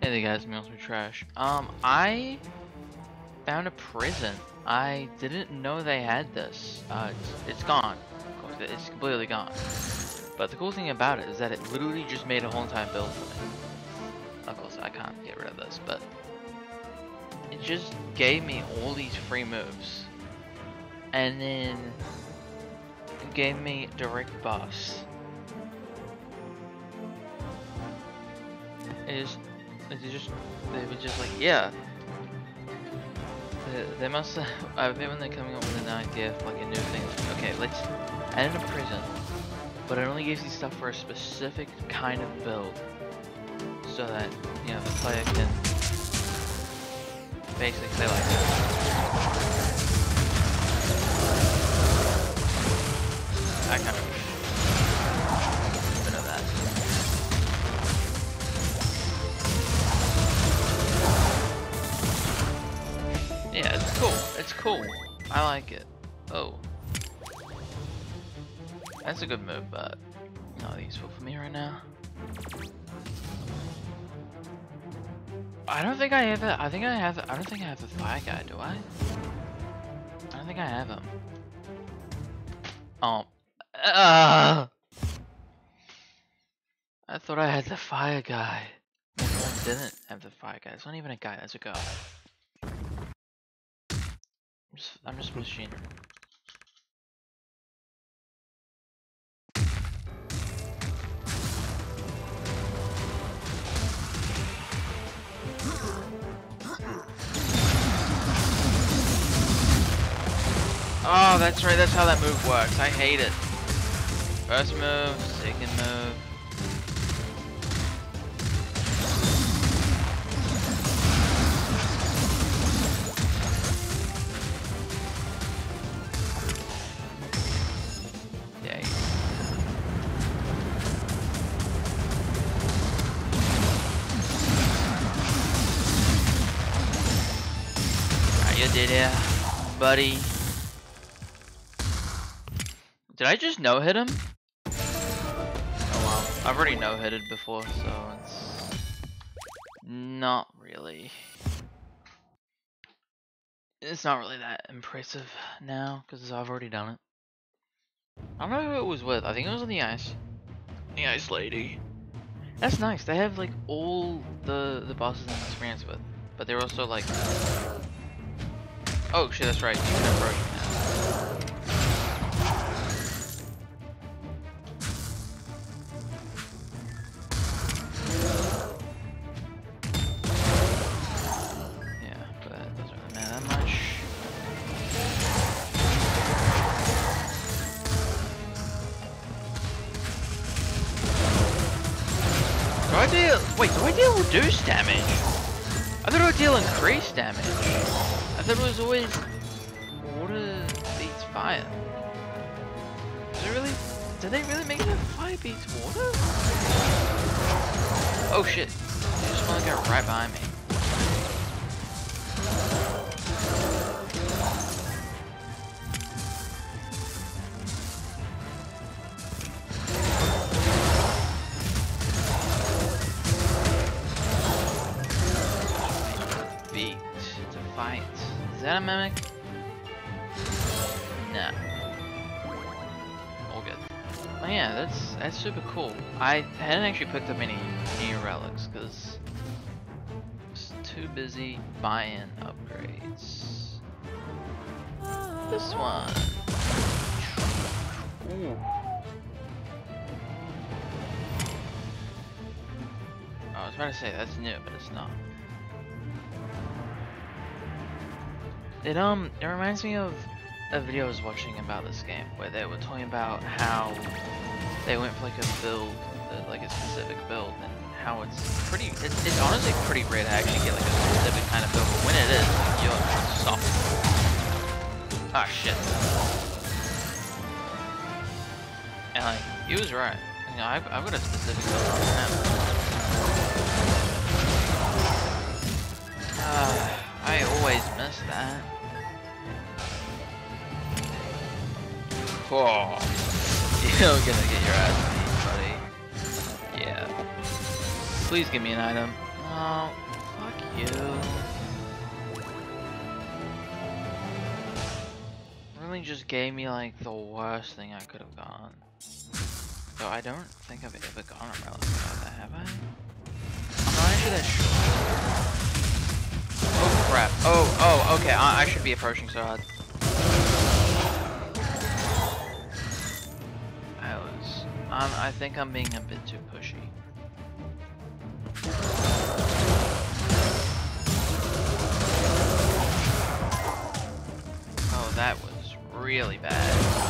Hey there guys, me trash. I found a prison. I didn't know they had this. It's gone. Of course, it's completely gone. But the cool thing about it is that it literally just made a whole entire build for me. Of course, I can't get rid of this, but it just gave me all these free moves. And then it gave me direct buffs. They were just like, yeah. They must have, I bet when they're coming up with an idea for like a new thing, okay, let's add in a prison, but it only gives you stuff for a specific kind of build, so that, you know, the player can basically say like, I kind of bit of that. Yeah, it's cool. It's cool. I like it. Oh. That's a good move, but not useful for me right now. I don't think I have it. I don't think I have the fire guy, do I? I don't think I have him. Oh. I thought I had the fire guy. I didn't have the fire guy. It's not even a guy, that's a girl. I'm just machinery. Oh, that's right, that's how that move works. I hate it. First move, second move. You did it, buddy. Did I just no-hit him? Oh wow. I've already no-hitted before, so it's not really. It's not really that impressive now, because I've already done it. I don't know who it was with. I think it was on the ice. The ice lady. That's nice. They have like all the bosses I'm experienced with, but they're also like. Oh shit, that's right. You can approach him now. Yeah, but that doesn't really matter that much. Do I deal? Wait, do I deal reduced damage? I thought I would deal increased damage. I thought it was always water beats fire. Did they really make it that fire beats water? Oh shit. They just want to go right behind me. Beat to fight. Is that a mimic? Nah. All good. Oh yeah, that's super cool. I hadn't actually picked up any new relics because I was too busy buying upgrades. This one. Ooh. I was about to say that's new, but it's not. It reminds me of a video I was watching about this game where they were talking about how they went for like a build, like a specific build, and how it's honestly pretty rare to actually get like a specific kind of build, but when it is, like, you're soft. Ah shit. And like, he was right. You know, I've got a specific build on him. I always miss that. Oh, you're gonna get your ass beat, buddy. Yeah. Please give me an item. Oh, fuck you. Really just gave me like the worst thing I could have gotten. So I don't think I've ever gone a relic like that, have I? I'm not actually that sure. Oh crap. Oh, okay, I should be approaching so hard. I think I'm being a bit too pushy. Oh, that was really bad.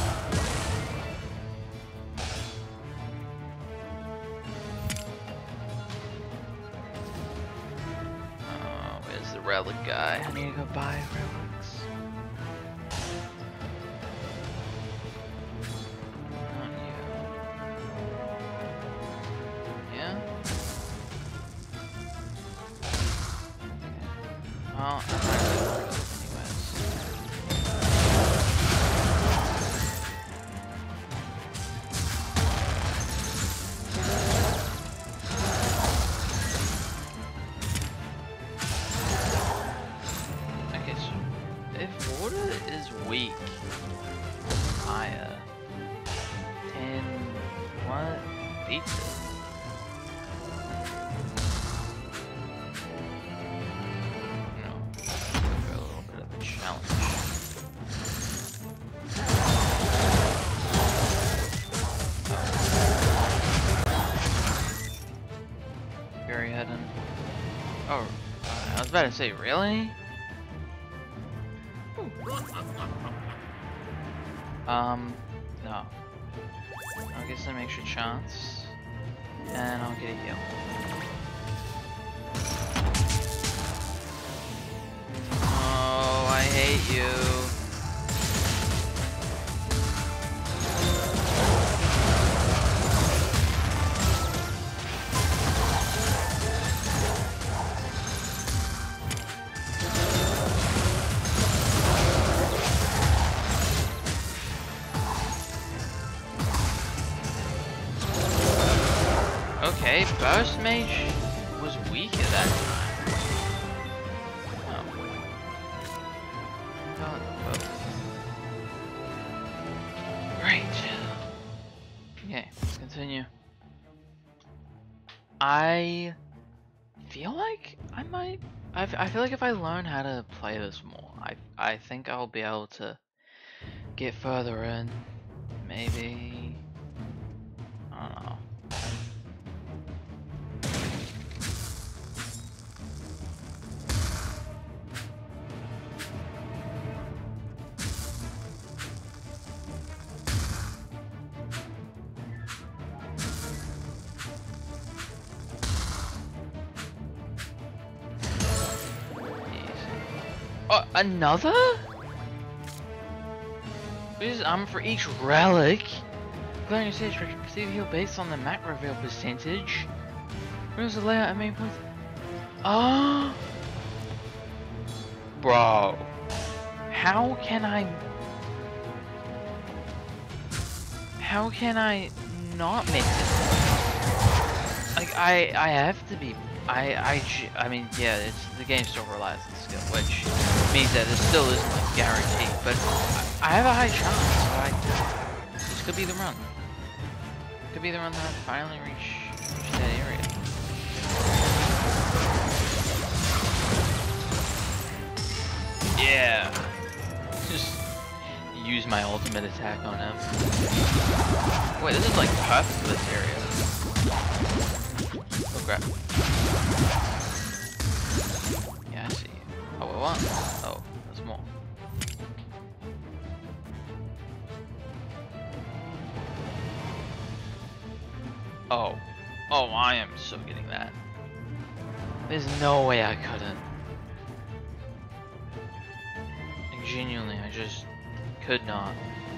Oh, where's the relic guy? I need to go buy relics. Not you. Yeah? Okay. Well, I might as well anyways. Okay, so if water is weak, fire, 10, what? Beats it. No, a little bit of a challenge. Very hidden. Oh, I was about to say, really? No. I'll get some extra chance, and I'll get a heal. Oh, I hate you. Okay, Burst Mage was weak at that time. Oh. Oh, well. Great. Okay, let's continue. I feel like I might... I feel like if I learn how to play this more, I think I'll be able to get further in. Maybe... I don't know. Another? This is for each relic. Glaring stage receive heal based on the map reveal percentage. Where's the layout and main points? Oh, bro, how can I not make this? Like I have to be. I mean, yeah, the game still relies on skill, which means that it still isn't like guaranteed, but I have a high chance. So this could be the run. Could be the run that I finally reach that area. Yeah. Just use my ultimate attack on him. Wait, this is like perfect for this area. Oh crap. Yeah, I see. Oh, what? Oh, there's more. Oh. Oh, I am so getting that. There's no way I couldn't. Like, genuinely, I just could not.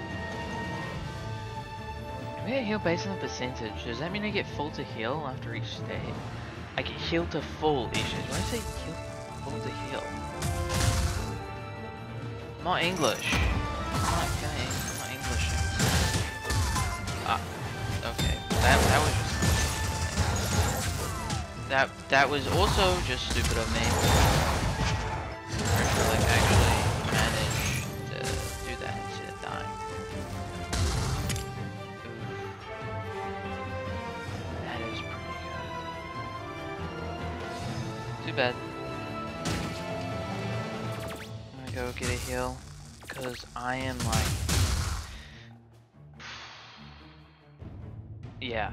Can I get heal based on the percentage? Does that mean I get full to heal after each stage? I get heal to full each stage. When I say heal full to heal, I'm not English. I'm not English. Ah, okay. That was just. That was also just stupid of me. I like actually managed to do that instead of dying. Oof. That is pretty good. Too bad. I'm gonna go get a heal because I am like, yeah.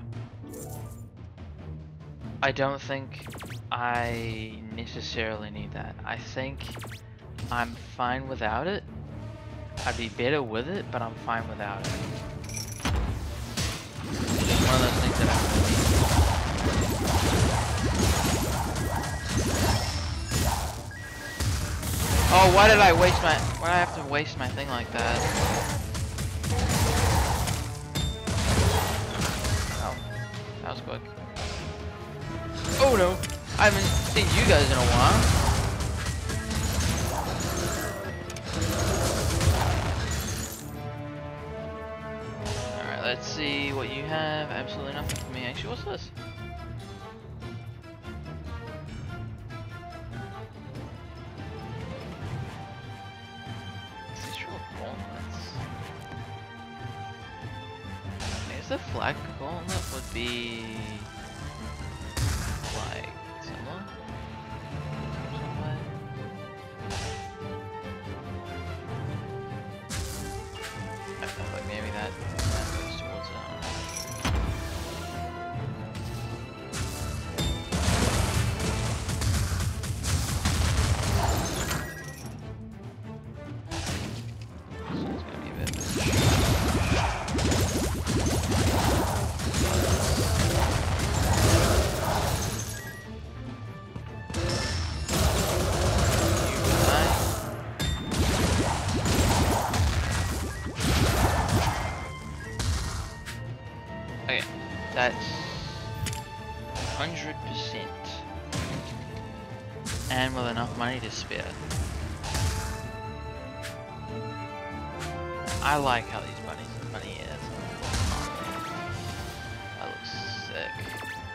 I don't think I necessarily need that. I think I'm fine without it. I'd be better with it, but I'm fine without it. It's one of those things that I really need. Oh, why did I have to waste my thing like that? Oh, that was quick. Oh no! I haven't seen you guys in a while. Alright, let's see what you have. Absolutely nothing for me. Actually, what's this? Ancestral gauntlets. I guess the flag gauntlet would be like similar. I feel like maybe that goes towards so it's gonna be a bit. Okay, that's 100%, and with enough money to spare. I like how these bunny is. That looks sick.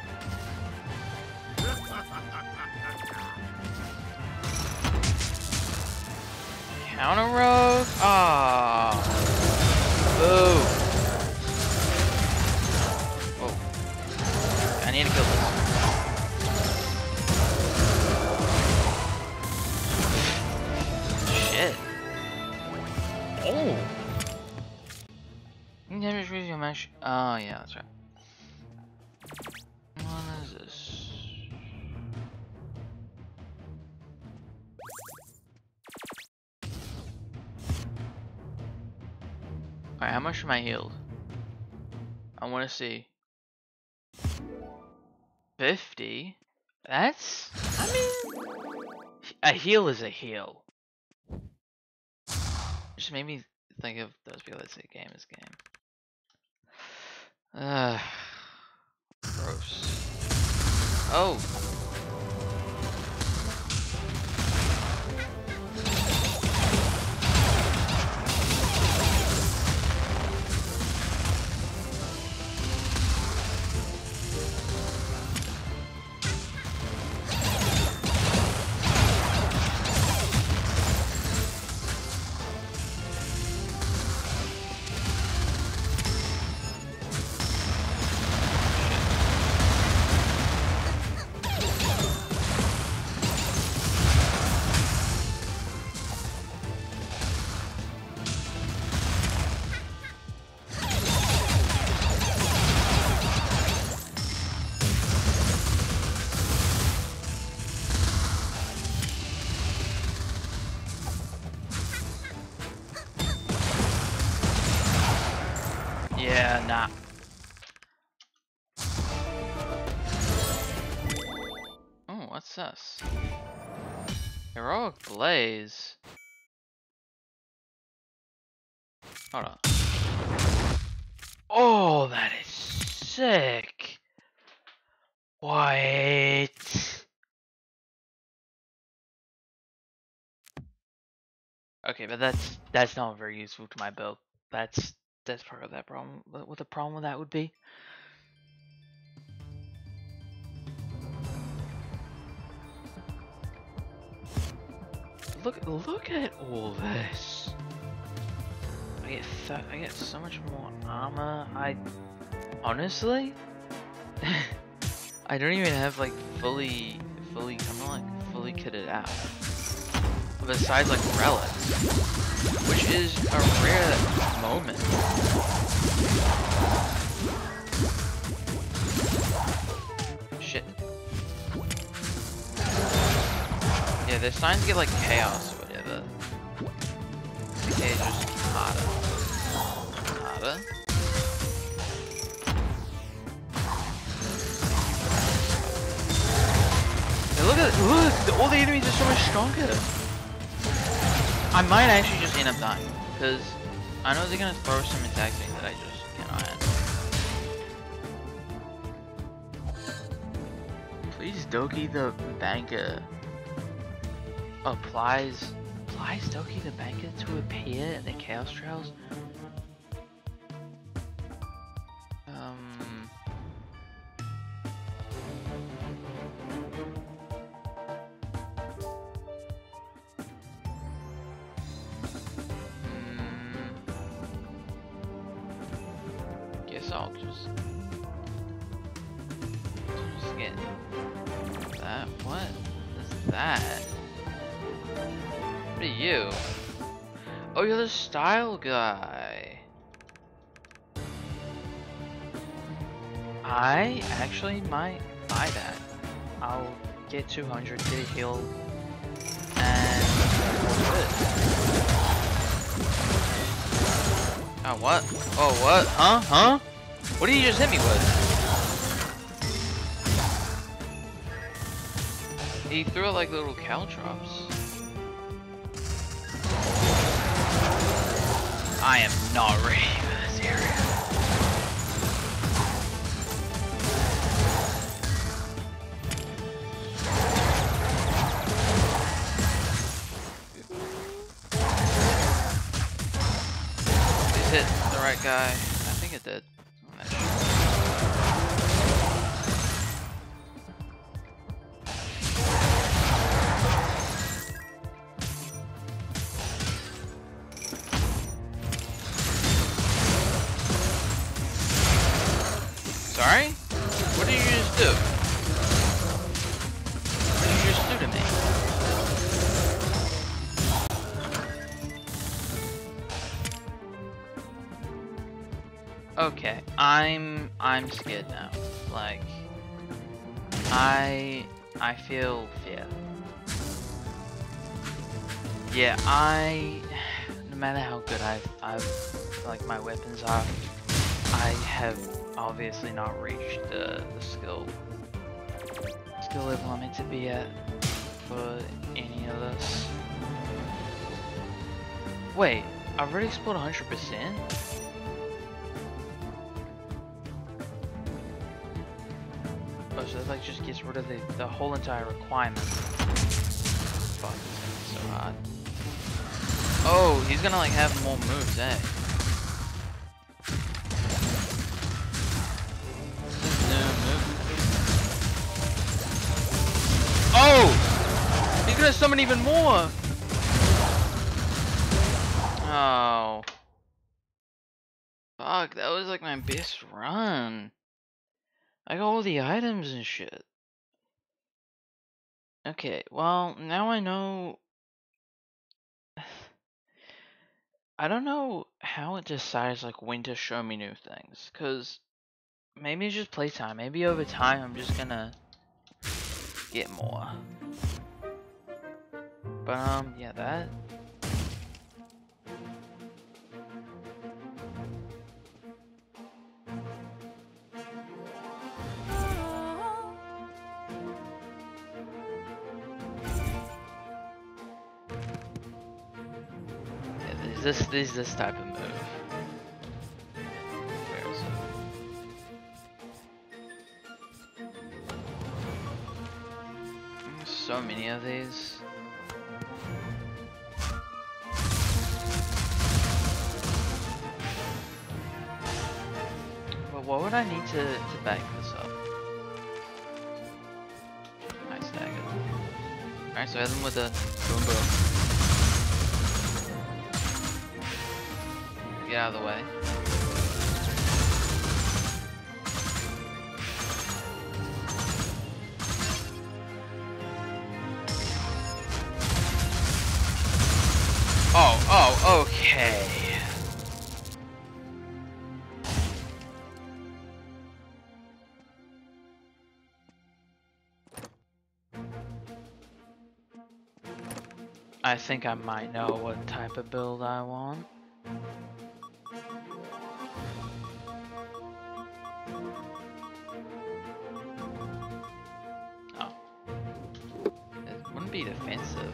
Counter rogue? Ah, boo. I need to kill this. Shit. Oh. Damage with your mesh. Oh yeah, that's right. What is this? Alright, how much am I healed? I want to see. 50? That's... I mean... A heal is a heal. Just made me think of those people that say game is game. Gross. Oh! Yeah, nah. Oh, what's this? Heroic Blaze. Hold on. Oh, that is sick. What? Okay, but that's not very useful to my build. That's part of that problem. What the problem with that would be? look at all this. I get so much more armor. Honestly, I don't even have like fully kitted out. Besides like relics, which is a rare moment. Shit. Yeah, they're starting to get like chaos or whatever. Okay, it's just harder. Hey, look, all the enemies are so much stronger. I might actually just end up dying, because I know they're gonna throw some attacks at me that I just cannot handle. Please Doki the Banker applies Doki the Banker to appear in the Chaos Trails? Guess I'll just get that. What is that? What are you? Oh, you're the style guy. I actually might buy that. I'll get 200, get a heal, and oh, what? Oh, what? Huh? What did you just hit me with? He threw it like little caltrops. I am not ready for this area. Please hit the right guy. I think it did. I'm not sure. Sorry? What did you just do? What did you just do to me? Okay, I'm scared now. Like, I feel fear. Yeah, no matter how good I've like my weapons are, I have obviously not reached the skill level I'm meant to be at for any of this. Wait, I've already explored 100%? Oh, so that like just gets rid of the whole entire requirement. Fuck, this is so hard. Oh, he's gonna like have more moves, eh? Oh! He's gonna summon even more! Oh. Fuck, that was like my best run. I got all the items and shit. Okay, well, now I know... I don't know how it decides like when to show me new things, cause maybe it's just playtime. Maybe over time I'm just gonna get more. But yeah, that. Yeah, there's this type of move. Where is it? So many of these. Well, what would I need to back this up? Nice dagger. Alright, so I hit them with a boom boom. Get out of the way. Oh, okay. I think I might know what type of build I want. Oh. It wouldn't be defensive.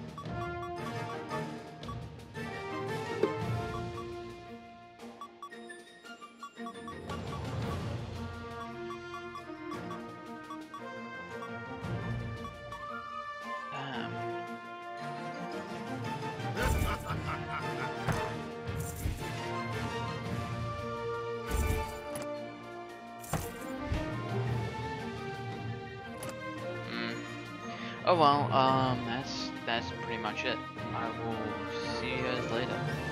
Damn. Oh well, that's pretty much it. I will see you guys later.